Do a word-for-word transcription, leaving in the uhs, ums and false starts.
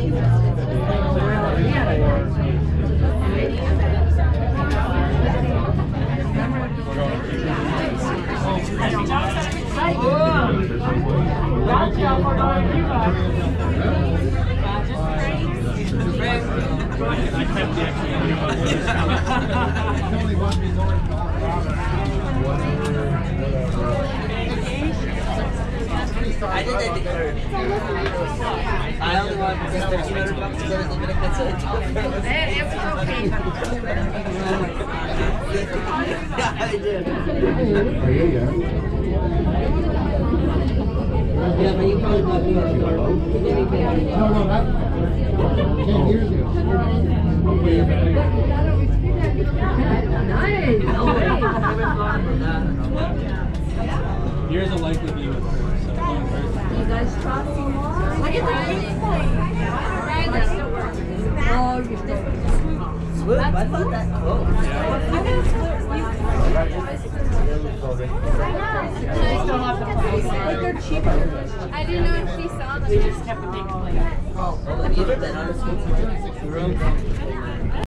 I did that to her. I only want to get thirteen hundred bucks to get a little bit of pizza. It was okay. Yeah, I did. Yeah, but you probably love me on the door. No, no, that. Ten years ago. Nice. Years of likely be with her, so one person. You guys talk some more? Look at that. Oh, you're still. Swoop, I thought that. Oh. But they're cheaper. I didn't know if she saw them. We just kept a big plate. Oh, you did that on the room.